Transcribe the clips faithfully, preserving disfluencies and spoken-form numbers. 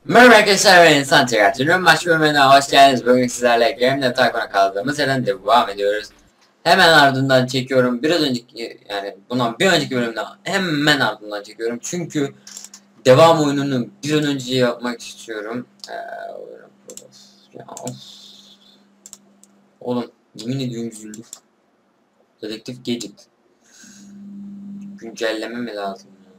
Merhaba arkadaşlar, ben İnsan Tiyatro'nun maç bölümüne hoş geldiniz. Bugün sizlerle Game'de Tycoon'a kaldığımız yerden devam ediyoruz. Hemen ardından çekiyorum. Biraz önceki, yani bundan bir önceki bölümden hemen ardından çekiyorum. Çünkü devam oyununu bir an önce yapmak istiyorum. Ee, ya, of. Oğlum, yemin ediyorum üzüldüm. Dedektif Gadget. Güncelleme mi lazım ya?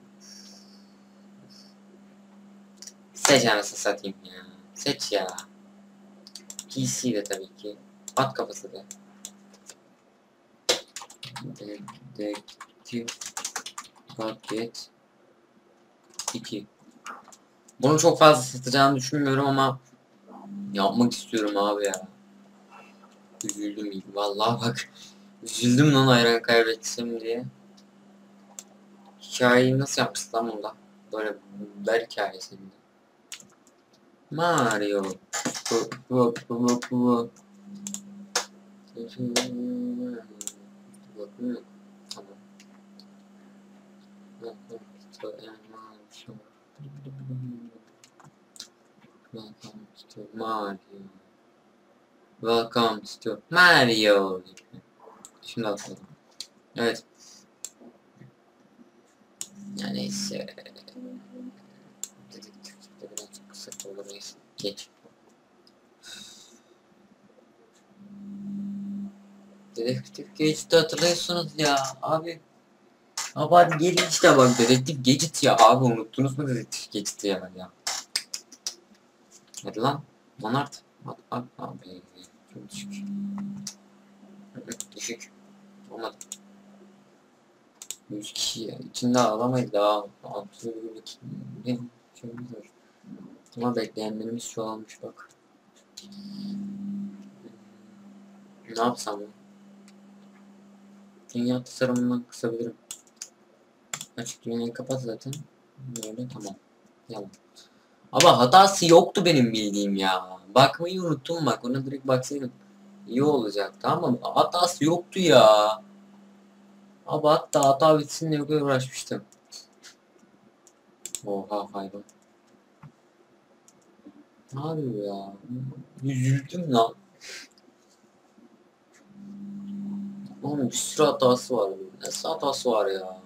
Seç anasını satayım ya. Seç ya. P C de tabii ki. At kafası da. Dedektif Gadget iki. Bunu çok fazla satacağını düşünmüyorum ama yapmak istiyorum abi ya. Üzüldüm vallahi bak. Üzüldüm lan hayran kaybettim diye. Hikayeyi nasıl yapmışsın lan bunda? Böyle der hikayesinde. Mario. Bu bu bu bu bu. Tamam. Welcome to Mario. Welcome to Mario. Şimdi atladım. Evet. Yani neyse. Dedektiflikte birazcık kısa olamayız. Geç. Dedektif Gadget'ı hatırlıyorsunuz ya abi. Abi hadi gelin işte bak Dedektif Gadget ya abi, unuttunuz mu Dedektif Gadget'ı ya ya. Hadi lan. Monart. At at abi. Çok düşük. Düşük. Olmadı. yüz kişi ya. İçinde alamayız daha. altı virgül iki. Ne? Şeyimiz var. Ama bekleyenlerimiz çoğalmış bak. Ne yapsam ya? Dünya tasarımından kısabilirim. Açık dünyayı kapat zaten. Böyle tamam. Yalan. Ama hatası yoktu benim bildiğim ya. Bakmayı unuttum bak. Ona direkt baksaydım iyi olacaktı ama hatası yoktu ya. Ama hatta hata bitsin diye uğraşmıştım. Oha hayvan. Ne yapıyor ya? Üzüldüm lan. Oğlum bir sürü hatası var. Nasıl hatası var ya?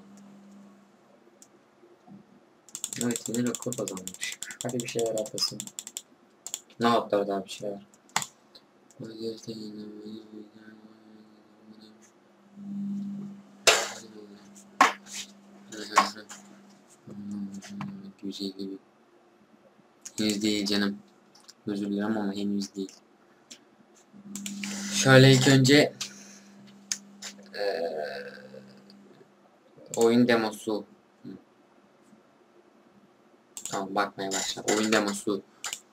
Evet yine rekor kazanmış. Hadi bir şeyler atasın. Ne yaptılar daha bir şeyler? yüz elli bin. Henüz değil canım. Özür dilerim ama henüz değil. Şöyle ilk önce ee, oyun demosu. Tamam bakmaya başla. Oyun demosu.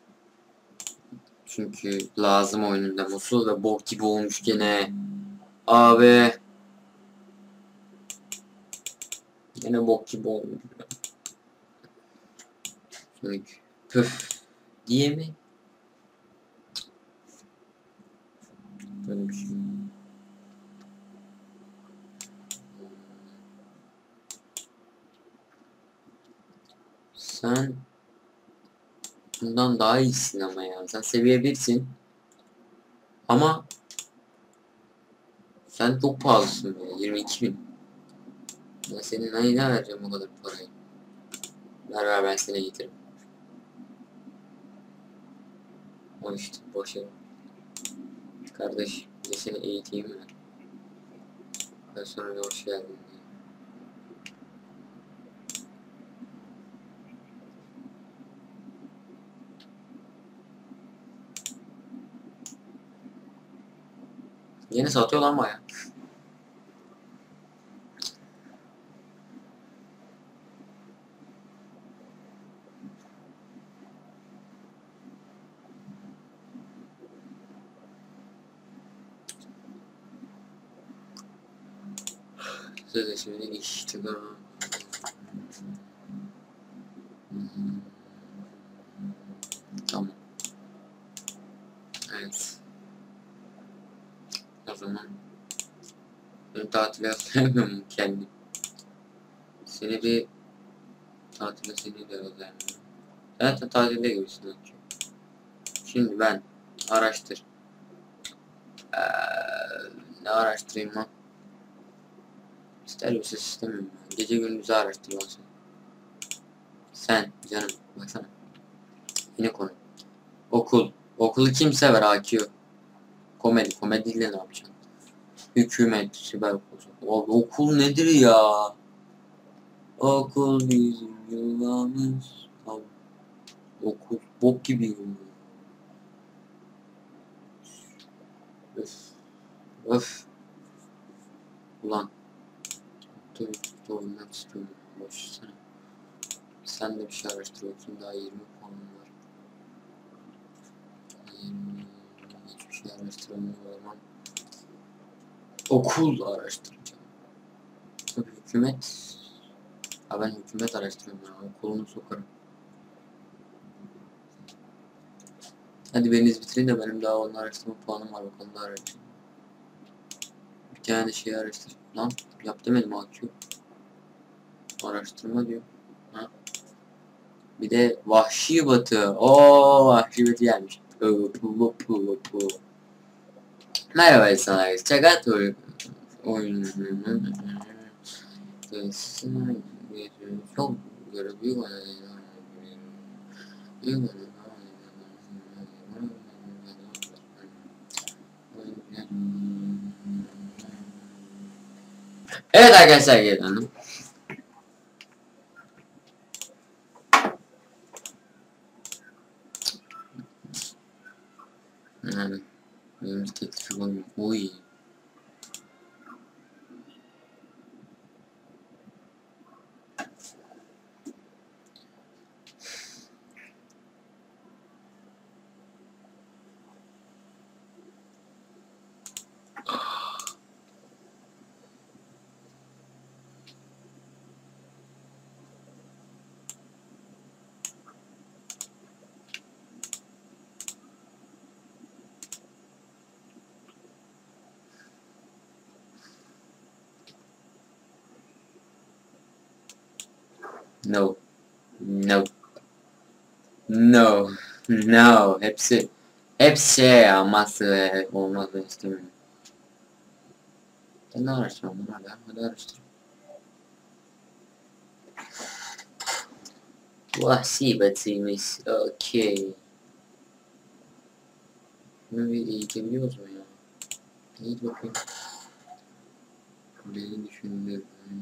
Çünkü lazım oyunun demosu ve bok gibi olmuş gene. Abi. Gene bok gibi olmuş. Çünkü püf diye mi? Böyle bir şey. Sen bundan daha iyisin ama ya. Sen seviye birsin. Ama sen çok pahalısın be. yirmi iki bin. Ben senin neyine vereceğim o kadar parayı? Ver ver ben seni getiririm. O işte boş ver. Kardeş bir de seni eğiteyim mi? Ben sonra bir hoş geldin diye. Yeni satıyor lan baya. Sözleşmeni işte. Tamam. Evet. O zaman ben tatile atlayamıyor mu kendim? Seni bir tatile seni de özelmiyorum. Zaten tatilde gibisin. Şimdi ben araştır. Ee, ne araştırayım lan? İster misin sistemim? Gece gündüzü araştırmasın. Sen canım baksana. Yine konu. Okul. Okulu kim sever A Q? Komedi. Komediyle ne yapacaksın? Hükümet. Siber okul. Okul nedir ya? Okul bizim yuvamız. Okul. Bok gibi yuvamız. Öf. Öf. Ulan. Dur. Doğrudan istiyorum. Boşsana. Sen de bir şey araştırıyorsun. Daha yirmi puanım var. yirmi. Hiçbir şey araştıramıyorum o zaman. Okul araştıracağım. Tabii hükümet. Ha ben hükümet araştırıyorum ya. Okulunu sokarım. Hadi biriniz bitirin de benim daha onun araştırma puanım var. Bakalım da araştırayım. Bir tane şey araştır. Lan yap demedim A Q. Araştırma diyor. Ha. Bir de Vahşi Batı. Oo Vahşi Batı gelmiş. Merhaba insanlar. Çakat oyununun çok görebiliyor. Evet arkadaşlar geldim. Yani benim teklifim olmuyor. Uy. No. No. No. No. Hepsi hepsi şey ya masa olmaz ben istemiyorum. Sen ne araştırıyorsun lan hadi hadi araştır. Vahşi Batı'ymış. Okey. Bunu bir eğitebiliyoruz mu ya? Eğit bakayım. Beni düşündür.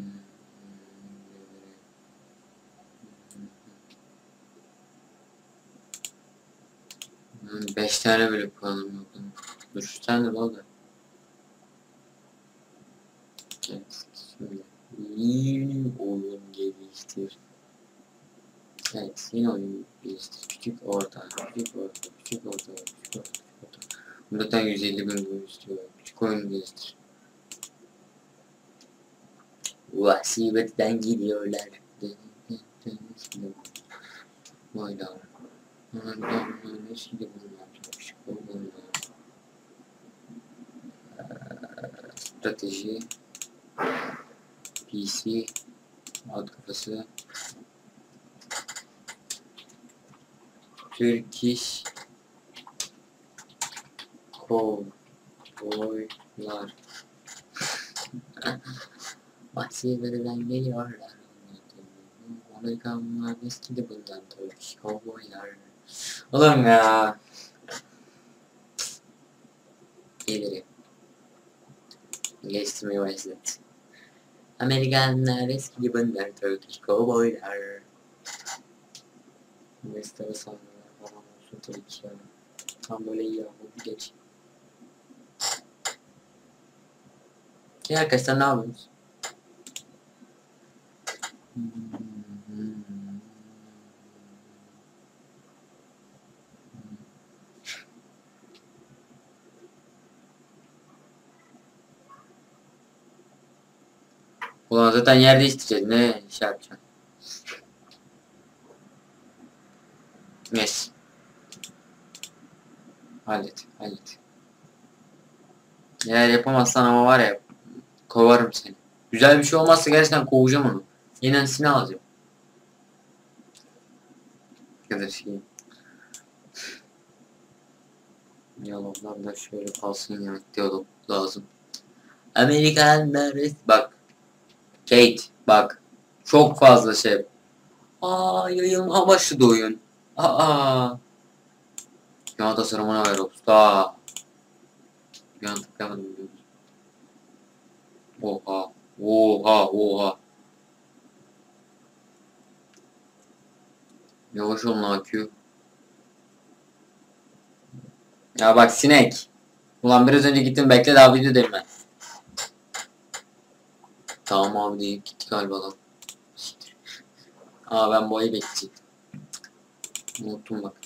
Beş tane bile puanım yok. Üç tane de oldu. Evet. Şöyle. Yeni oyun geliştir. Evet. Yeni oyun geliştir. Küçük orta. Küçük orta. Küçük orta. Küçük orta. Küçük orta. Zaten yüz elli bin oyun istiyor. Küçük oyun geliştir. Vahşibetten gidiyorlar. Oylar. Strateji. P C. Alt kafası. Turkish Kovboylar. Vahşibetten geliyorlar. Amerikanlar eskidi bundan Turkish Kovboylar. Oğlum ya. Gelirim. Geliştirmeye başladı. Amerikanlar eskidi bundan Turkish Kovboylar. Üniversite ve sahneler falan olsun tabii ki yani. Tam böyle iyi ama bir geç. Ya arkadaşlar ne yapıyorsunuz? Ulan zaten yer değiştireceğiz. Ne şey yapacağım? Yes. Hallet. Hallet. Eğer yapamazsan ama var ya kovarım seni. Güzel bir şey olmazsa gerçekten kovacağım onu. Yenisini alacağım. kadar şey. Diyaloglar da şöyle kalsın ya. Diyalog lazım. Amerikanlar bak. Kate bak. Çok fazla şey. Aa yayılma amaçlı oyun. Aa. Ya da sıramına ver usta. Bir an tıklayamadım. Oha. Oha. Oha. Yavaş olun akıyor. Ya bak sinek. Ulan biraz önce gittim bekle daha videodayım ben. Tamam abi deyip gitti galiba lan. Aa ben bu ayı bekleyeceğim. Unuttum bak.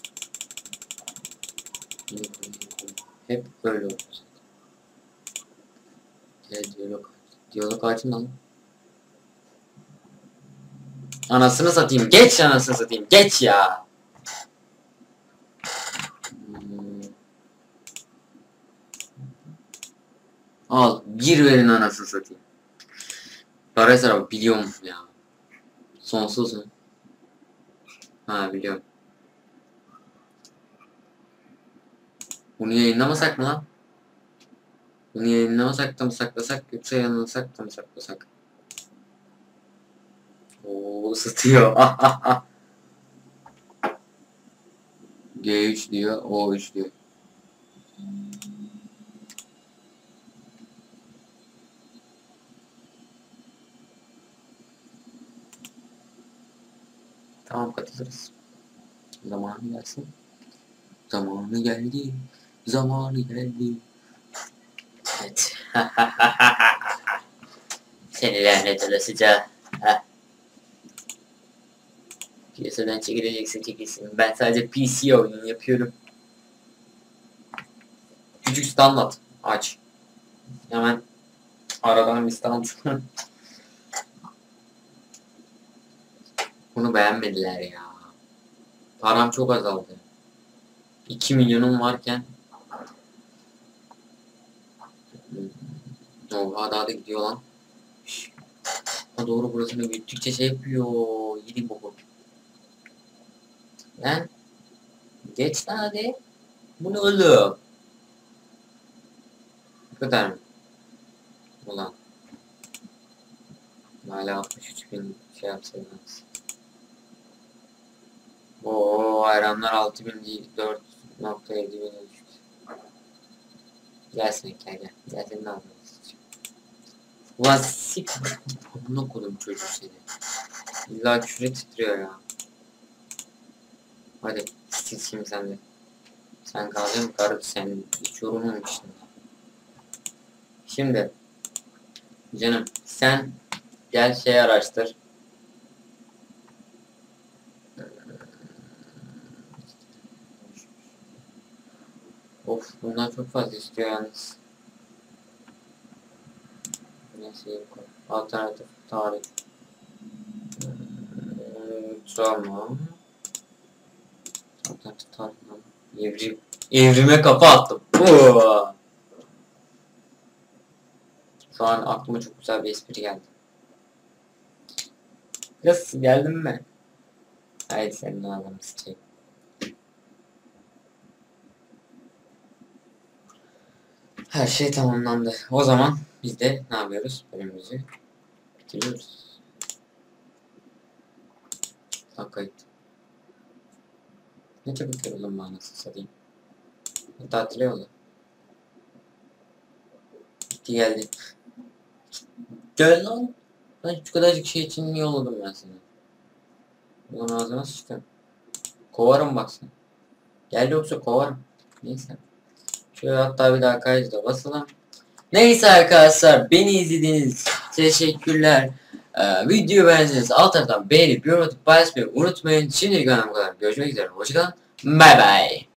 Hep böyle oldu. Gel diyalog. Diyalog açın lan. Anasını satayım. Geç anasını satayım. Geç ya. Hmm. Al. Bir verin anasını satayım. Para hesabı biliyorum ya. Sonsuz mu? Ha biliyorum. Bunu yayınlamasak mı lan? Bunu yayınlamasak da mı saklasak yoksa yayınlasak da mı saklasak? Ooo ısıtıyor. G üç diyor, O üç diyor. Tamam katılırız. Zamanı gelsin. Zamanı geldi. Zamanı geldi. Evet. Seni lanet olasıca. Piyasadan çekilecekse çekilsin. Ben sadece P C oyunu yapıyorum. Küçük standart. Aç. Hemen aradan bir stand. Bunu beğenmediler ya. Param çok azaldı. iki milyonum varken. Oha daha da gidiyor lan. Ha doğru burasını büyüttükçe şey yapıyor. Yedi boku. Lan. Geç lan hadi. Bu ne oğlum? Bu kadar mı? Ulan. Hala altmış üç bin şey yapsaydınız. Ooo hayranlar altı bin değil dört nokta yedi bin düştü. Gelsin gel gel. Gel seni ne yapıyorsun? Ulan sik. Bunu okudum çocuk seni. İlla küre titriyor ya. Hadi sil şimdi sen de. Sen kaldın garip sen hiç yorulmamışsın. Şimdi canım sen gel şey araştır. Of bundan çok fazla istiyor yalnız. Neyse alternatif tarih. Hmm, tamam. Alternatif tarih. Evrim. Evrime kafa attım. Oo. Şu an aklıma çok güzel bir espri geldi. Nasıl geldin mi? Haydi senin ağzını sıçayım. Her şey tamamlandı. O zaman biz de ne yapıyoruz? Bölümümüzü bitiriyoruz. Bak kayıt. Ne çabuk yoruldum bana nasıl satayım. Tatile yolla. Gitti geldi. Gel lan. Ben şu kadarcık şey için mi yolladım ben seni? Bunun ağzına sıçtım. Kovarım bak sen. Gel yoksa kovarım. Neyse. Şöyle hatta bir daha kayıda basalım. Neyse arkadaşlar beni izlediğiniz teşekkürler. Ee, videoyu beğendiyseniz alt taraftan beğenip yorum atıp paylaşmayı unutmayın. Şimdilik bu kadar. Görüşmek üzere. Hoşçakalın. Bye bye.